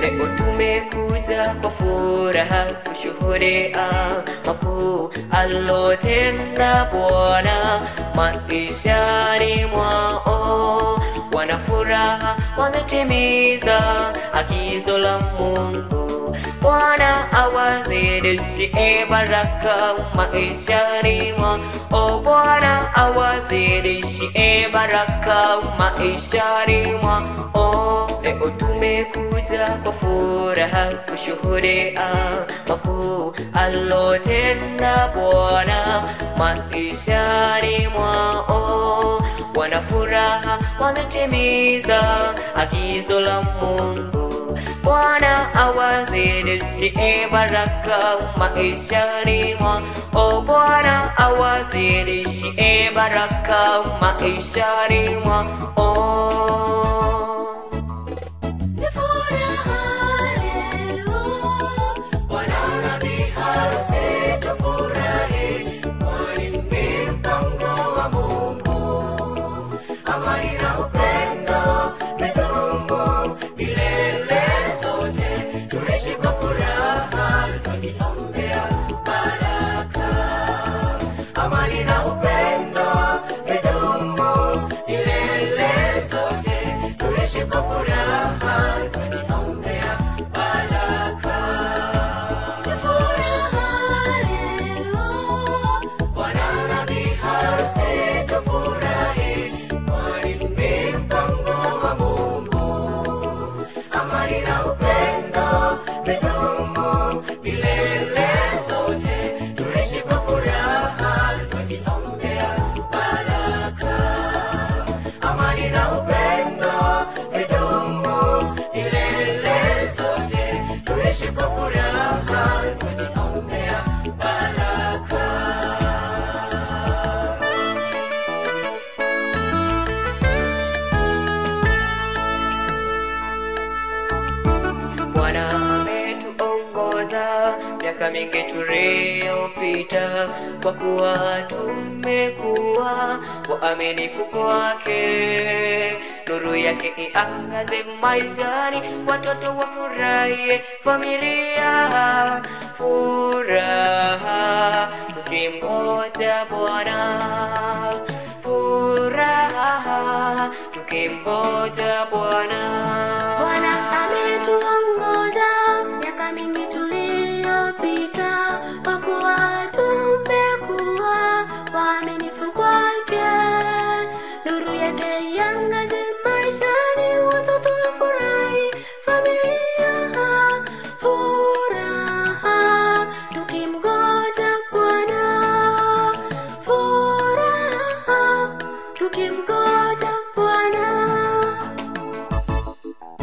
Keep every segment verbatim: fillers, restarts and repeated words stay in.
leo tumekuja kwa furaha kushuhudia makuu alotenda Bwana maishani mwao. Wana furaha, wametimiza agizo la Mungu. Bwana awazidishie baraka maishani mwao. Bwana awazidishie baraka maishani mwao. Leo tumekuja kwa furaha kushuhudia makuu alotenda Bwana maishani mwao. Wana furaha, wametimiza agizo la Mungu. Bwana awazidishie baraka maishani mwao. Bwana awazidishie baraka maishani mwao. Bwana ametuongoza miaka mingi tuliyopita, kwa kuwa tumekuwa waaminifu kwake. Nuru yake iangaze maishani, watoto wafurahie, familia furaha tukimngoja Bwana. Furaha tukimngoja Bwana. Bwana ametuongoza miaka mingi tuliyopita, kwa kuwa tumekuwa waaminifu kwake. Nuru yake iangaze maishani, watoto wafurahi, familia furaha tukimngoja Bwana. Furaha tukimngoja Bwana.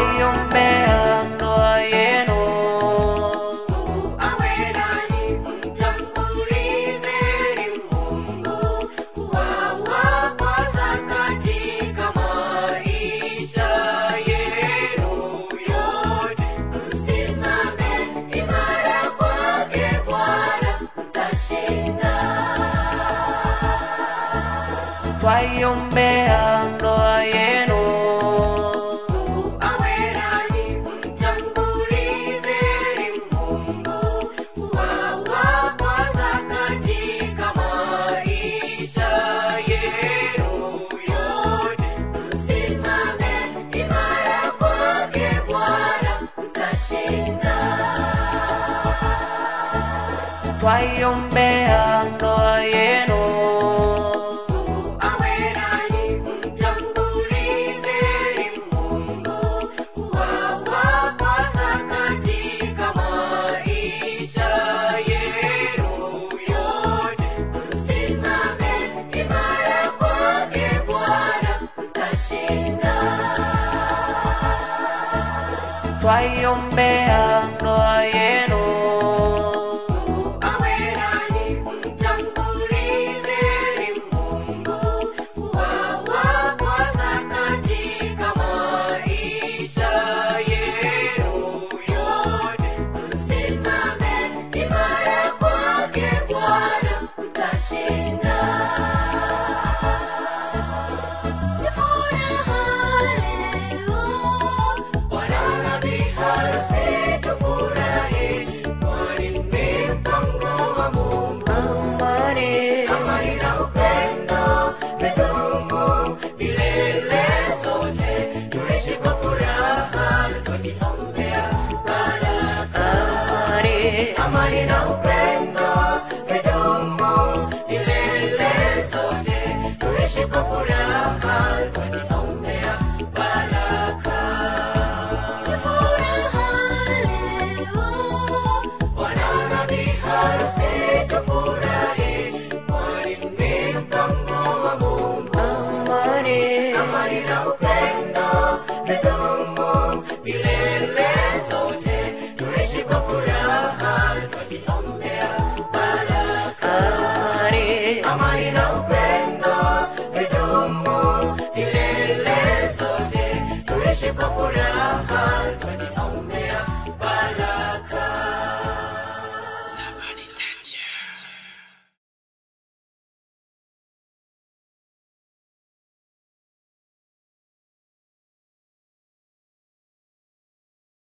twaiombea ndoa yenu. Mungu awe nanyi, mtangulizeni Mungu kuwa wa kwanza katika maisha yenu yote. Msimame imara kwake Bwana, mtashinda. Twaiombea ndoa yenu. Mungu awe nanyi, mtangulizeni Mungu kuwa wa kwanza katika maisha yenu yote. Msimame imara kwake Bwana, mtashinda. Twaiombea ndoa yenu. Mungu awe nanyi, mtangulizeni Mungu kuwa wa kwanza katika maisha yenu yote. Msimame imara kwake Bwana, mtashinda. Twaiombea